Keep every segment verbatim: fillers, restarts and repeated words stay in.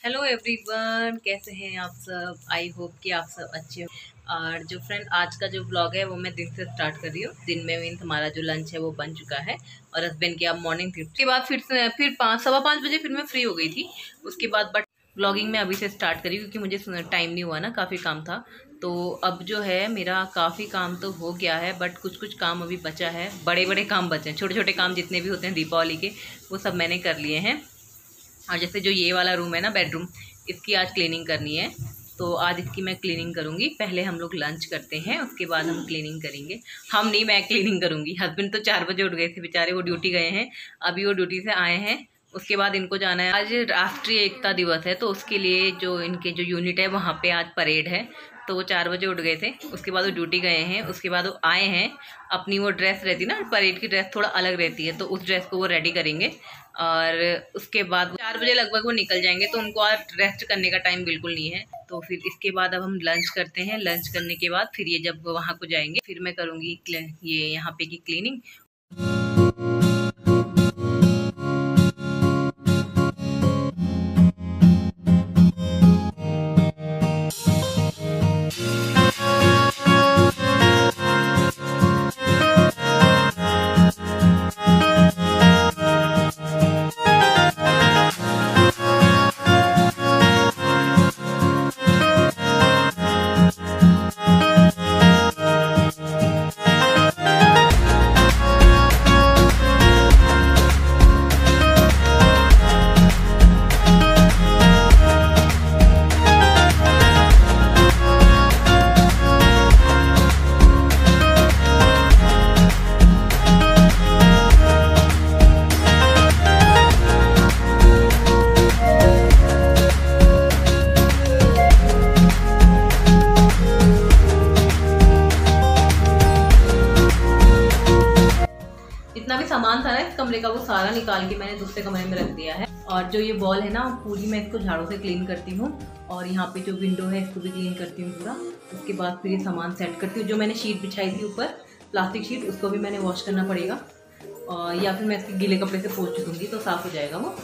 Hello everyone, कैसे हैं आप सब। आई होप कि आप सब अच्छे हो। और जो फ्रेंड आज का जो ब्लॉग है वो मैं दिन से स्टार्ट कर रही हूँ। दिन में मीन्स हमारा जो लंच है वो बन चुका है और हस्बैंड की अब मॉर्निंग थी। उसके बाद फिर से फिर पाँच सवा पाँच बजे फिर मैं फ्री हो गई थी। उसके बाद बट ब्लॉगिंग में अभी से स्टार्ट करी क्योंकि मुझे टाइम नहीं हुआ ना, काफ़ी काम था। तो अब जो है मेरा काफ़ी काम तो हो गया है, बट कुछ कुछ काम अभी बचा है। बड़े बड़े काम बचे हैं, छोटे छोटे काम जितने भी होते हैं दीपावली के वो सब मैंने कर लिए हैं। और जैसे जो ये वाला रूम है ना, बेडरूम, इसकी आज क्लीनिंग करनी है। तो आज इसकी मैं क्लीनिंग करूँगी। पहले हम लोग लंच करते हैं, उसके बाद हम क्लीनिंग करेंगे। हम नहीं, मैं क्लीनिंग करूँगी। हस्बैंड तो चार बजे उठ गए थे बेचारे, वो ड्यूटी गए हैं। अभी वो ड्यूटी से आए हैं, उसके बाद इनको जाना है। आज राष्ट्रीय एकता दिवस है, तो उसके लिए जो इनके जो यूनिट है वहाँ पे आज परेड है। तो वो चार बजे उठ गए थे, उसके बाद वो ड्यूटी गए हैं। उसके बाद वो आए हैं, अपनी वो ड्रेस रहती है ना, परेड की ड्रेस थोड़ा अलग रहती है, तो उस ड्रेस को वो रेडी करेंगे। और उसके बाद चार बजे लगभग वो निकल जाएंगे, तो उनको आज रेस्ट करने का टाइम बिल्कुल नहीं है। तो फिर इसके बाद अब हम लंच करते हैं। लंच करने के बाद फिर ये जब वहाँ को जाएंगे फिर मैं करूँगी ये यहाँ पे की क्लीनिंग। जितना भी सामान था ना इस कमरे का वो सारा निकाल के मैंने दूसरे कमरे में रख दिया है। और जो ये वॉल है ना पूरी मैं इसको झाड़ू से क्लीन करती हूँ। और यहाँ पे जो विंडो है इसको भी क्लीन करती हूँ पूरा। उसके बाद फिर ये सामान सेट करती हूँ। जो मैंने शीट बिछाई थी ऊपर, प्लास्टिक शीट, उसको भी मैंने वॉश करना पड़ेगा। और या फिर मैं इसके गीले कपड़े से पोंछ दूँगी तो साफ़ हो जाएगा वो।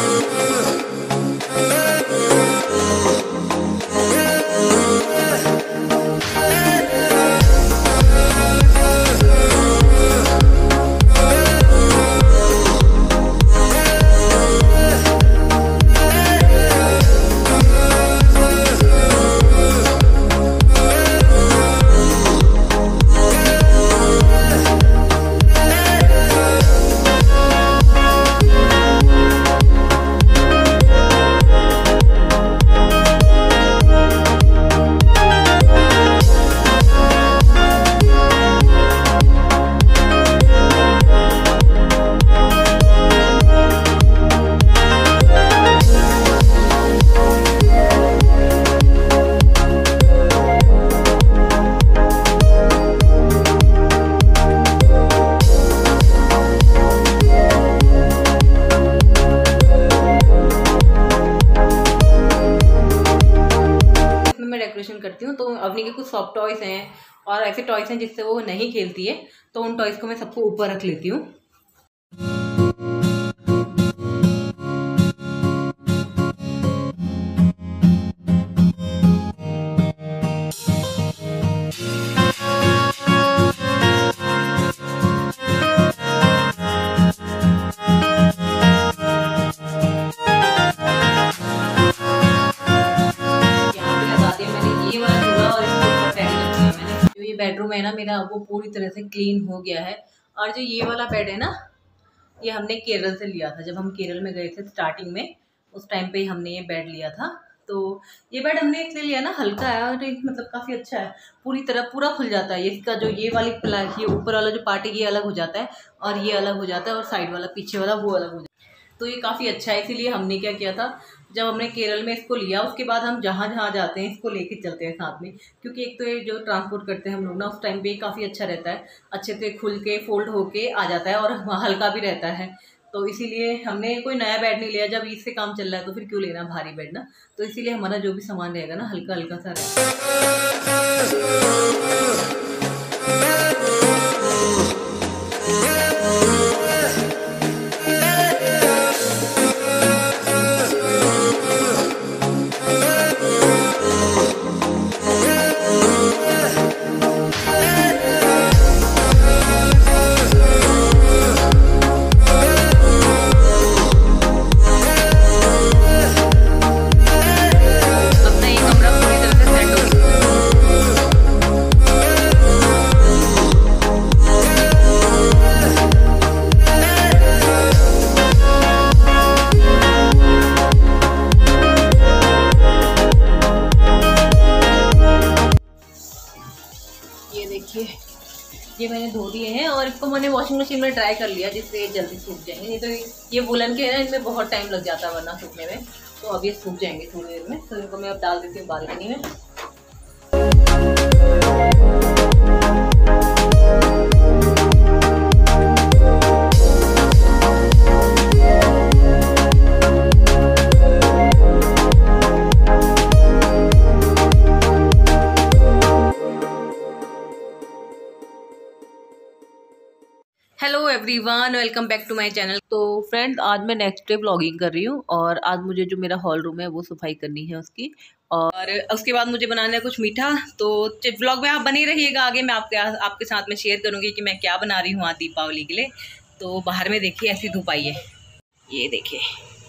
डेकोरेशन करती हूँ। तो अवनी के कुछ सॉफ्ट टॉयज हैं और ऐसे टॉयज हैं जिससे वो नहीं खेलती है, तो उन टॉयज को मैं सबको ऊपर रख लेती हूँ। बेडरूम है ना मेरा, वो पूरी तरह से क्लीन हो गया है। और जो ये वाला बेड है ना, ये हमने केरल से लिया था। जब हम केरल में गए थे स्टार्टिंग में, उस टाइम पे हमने ये बेड लिया था। तो ये बेड हमने इसलिए लिया ना, हल्का है और मतलब काफ़ी अच्छा है। पूरी तरह पूरा खुल जाता है। इसका जो ये वाली ये ऊपर वाला जो पार्ट है ये अलग हो जाता है और ये अलग हो जाता है, और साइड वाला पीछे वाला वो अलग हो जाता है। तो ये काफ़ी अच्छा है। इसीलिए हमने क्या किया था, जब हमने केरल में इसको लिया उसके बाद हम जहाँ जहाँ जाते हैं इसको लेके चलते हैं साथ में। क्योंकि एक तो ये जो ट्रांसपोर्ट करते हैं हम लोग ना, उस टाइम पे काफ़ी अच्छा रहता है, अच्छे से खुल के फोल्ड होके आ जाता है और हल्का भी रहता है। तो इसीलिए हमने कोई नया बेड नहीं लिया। जब इससे काम चल रहा है तो फिर क्यों लेना भारी बेड ना। तो इसीलिए हमारा जो भी सामान रहेगा ना हल्का हल्का सा रहेगा। ये मैंने धो दिए हैं और इसको मैंने वॉशिंग मशीन में ट्राई कर लिया जिससे ये जल्दी सूख जाएंगे। नहीं तो ये वुलन के है ना, इनमें बहुत टाइम लग जाता है वरना सूखने में। तो अब ये सूख जाएंगे थोड़ी देर में। तो इनको मैं अब डाल देती हूँ बालकनी में। Hello everyone, welcome back to my channel. तो फ्रेंड्स, आज मैं नेक्स्ट डे ब्लॉगिंग कर रही हूँ और आज मुझे जो मेरा हॉल रूम है वो सफाई करनी है उसकी, और उसके बाद मुझे बनाना है कुछ मीठा। तो ब्लॉग में आप बने रहिएगा, आगे मैं आपके आपके साथ में शेयर करूँगी कि मैं क्या बना रही हूँ आज दीपावली के लिए। तो बाहर में देखिए ऐसी धूप आई है, ये देखिए।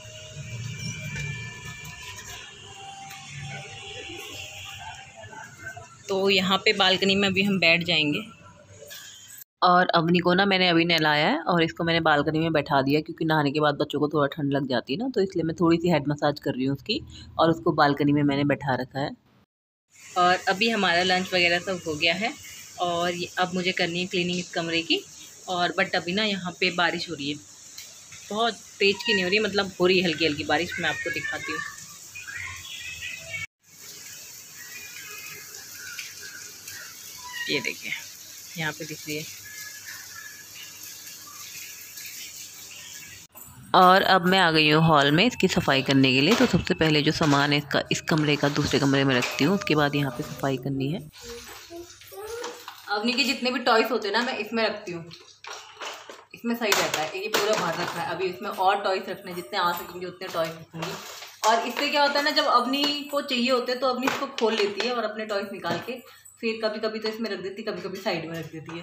तो यहाँ पे बालकनी में अभी हम बैठ जाएंगे और अवनी को ना मैंने अभी नहलाया है और इसको मैंने बालकनी में बैठा दिया क्योंकि नहाने के बाद बच्चों को थोड़ा ठंड लग जाती है ना, तो इसलिए मैं थोड़ी सी हेड मसाज कर रही हूँ उसकी और उसको बालकनी में मैंने बैठा रखा है। और अभी हमारा लंच वगैरह सब हो गया है और अब मुझे करनी है क्लीनिंग इस कमरे की। और बट अभी ना यहाँ पर बारिश हो रही है, बहुत तेज़ की नहीं हो रही, मतलब हो रही है हल्की हल्की बारिश। मैं आपको दिखाती हूँ। ये देखिए यहाँ पे दिख रही है। और अब मैं आ गई हूँ हॉल में इसकी सफाई करने के लिए। तो सबसे पहले जो सामान है इसका इस कमरे का दूसरे कमरे में रखती हूँ, उसके बाद यहाँ पे सफाई करनी है। अवनी के जितने भी टॉयस होते हैं ना मैं इसमें रखती हूँ, इसमें सही रहता है। ये पूरा भर रखा है, अभी इसमें और टॉयस रखने जितने आ सकेंगे उतने टॉयस रखूँगी। और इससे क्या होता है ना, जब अवनी को चाहिए होते हैं तो अवनी इसको खोल लेती है और अपने टॉयस निकाल के फिर कभी कभी तो इसमें रख देती, कभी कभी साइड में रख देती है।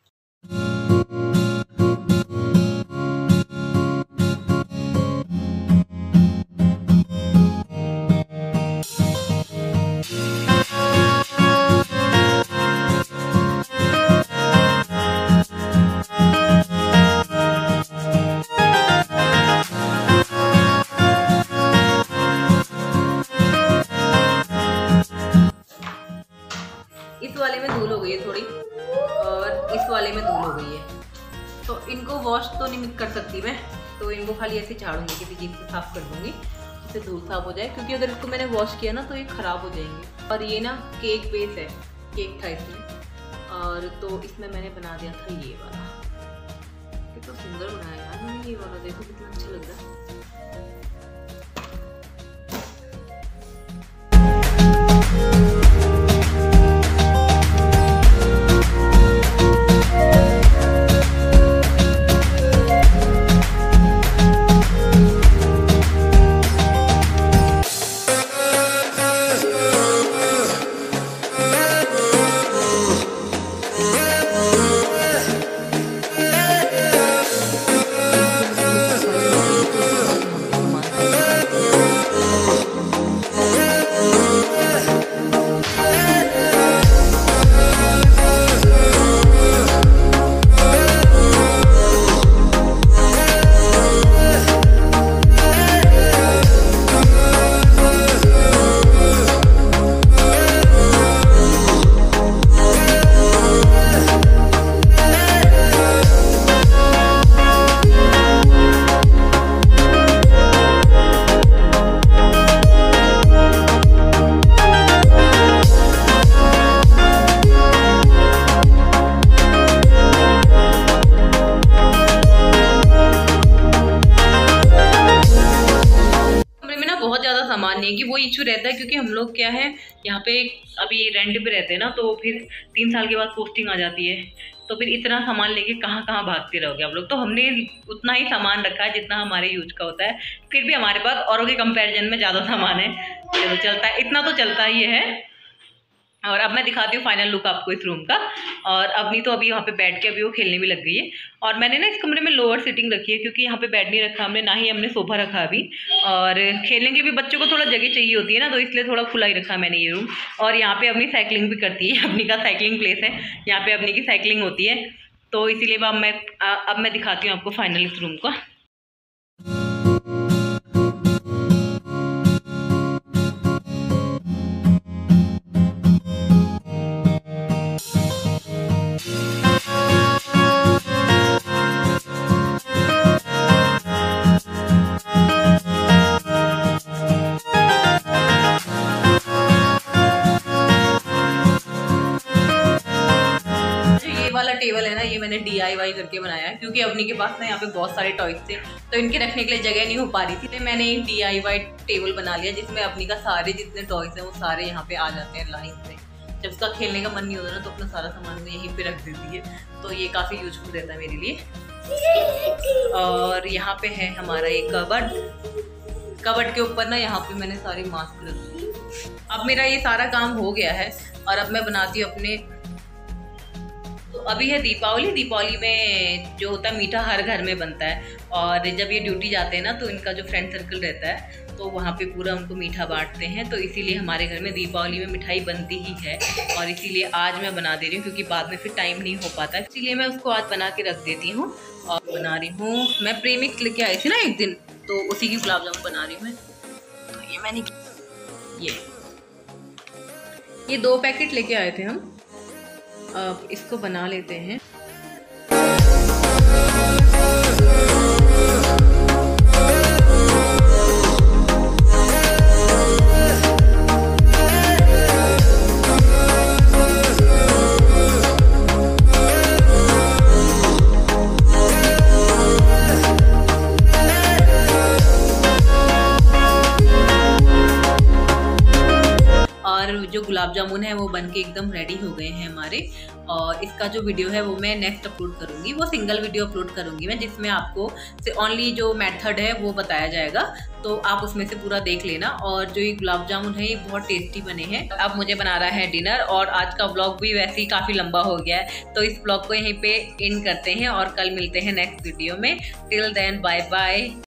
इस वाले में धूल हो गई है थोड़ी और इस वाले में धूल हो गई है, तो इनको वॉश तो नहीं कर सकती मैं, तो इनको खाली ऐसे झाड़ूंगी, किसी चीज़ से साफ कर दूंगी जिससे धूल साफ हो जाए। क्योंकि अगर इसको मैंने वॉश किया ना तो ये ख़राब हो जाएंगे। और ये ना केक बेस है, केक था इसमें, और तो इसमें मैंने बना दिया था ये वाला। कितना सुंदर बनाया यार मैंने ये वाला, देखो कितना अच्छा लग रहा है। सामान नहीं है कि वो इशू रहता है, क्योंकि हम लोग क्या है यहाँ पे अभी रेंट पे रहते हैं ना, तो फिर तीन साल के बाद पोस्टिंग आ जाती है, तो फिर इतना सामान लेके कहाँ कहाँ भागते रहोगे आप लोग। तो हमने उतना ही सामान रखा है जितना हमारे यूज का होता है, फिर भी हमारे पास औरों के कंपैरिजन में ज़्यादा सामान है, चलो चलता है, इतना तो चलता ही है। और अब मैं दिखाती हूँ फाइनल लुक आपको इस रूम का। और अवनी तो अभी वहाँ पे बैठ के अभी वो खेलने भी लग गई है। और मैंने ना इस कमरे में लोअर सीटिंग रखी है, क्योंकि यहाँ पे बेड नहीं रखा हमने, ना ही हमने सोफा रखा अभी। और खेलने के भी बच्चों को थोड़ा जगह चाहिए होती है ना, तो इसलिए थोड़ा खुला ही रखा मैंने ये रूम। और यहाँ पे अपनी साइकिलिंग भी करती है, अपनी का साइकिलिंग प्लेस है, यहाँ पे अपनी की साइकिलिंग होती है, तो इसीलिए अब मैं अब मैं दिखाती हूँ आपको फाइनल इस रूम का। मैंने डी आई वाई करके बनाया है, क्योंकि अवनी के पास ना यहाँ पे बहुत सारे टॉयज थे तो इनके रखने के लिए जगह नहीं हो पा रही थी। तो मैंने एक डी आई वाई टेबल बना लिया जिसमें अवनी का सारे जितने टॉयज हैं वो सारे यहाँ पे आ जाते हैं लाइन से। जब उसका खेलने का मन नहीं होता ना तो अपना सारा सामान वो यहीं पे रख देती है, तो ये काफ़ी यूजफुल रहता है मेरे लिए। और यहाँ पे है हमारा एक कबर्ड, कबर्ड के ऊपर ना यहाँ पे मैंने सारे मास्क रख दिए। अब मेरा ये सारा काम हो गया है और अब मैं बनाती हूँ अपने, तो अभी है दीपावली। दीपावली में जो होता है मीठा हर घर में बनता है, और जब ये ड्यूटी जाते हैं ना तो इनका जो फ्रेंड सर्कल रहता है तो वहाँ पे पूरा उनको मीठा बांटते हैं। तो इसीलिए हमारे घर में दीपावली में मिठाई बनती ही है, और इसीलिए आज मैं बना दे रही हूँ क्योंकि बाद में फिर टाइम नहीं हो पाता, इसीलिए मैं उसको आज बना के रख देती हूँ। और बना रही हूँ, मैं प्रेमिक्स लेके आई थी ना एक दिन, तो उसी की गुलाब जामुन बना रही हूँ मैं। तो ये मैंने ये ये दो पैकेट लेके आए थे हम, अब इसको बना लेते हैं। जो गुलाब जामुन है वो बनके एकदम रेडी हो गए हैं हमारे, और इसका जो वीडियो है वो मैं नेक्स्ट अपलोड करूंगी। वो सिंगल वीडियो अपलोड करूंगी मैं जिसमें आपको से ओनली जो मेथड है वो बताया जाएगा, तो आप उसमें से पूरा देख लेना। और जो ये गुलाब जामुन है ये बहुत टेस्टी बने हैं। अब मुझे बना रहा है डिनर, और आज का व्लॉग भी वैसे ही काफ़ी लंबा हो गया है, तो इस व्लॉग को यहीं पे एंड करते हैं और कल मिलते हैं नेक्स्ट वीडियो में। Till then bye bye.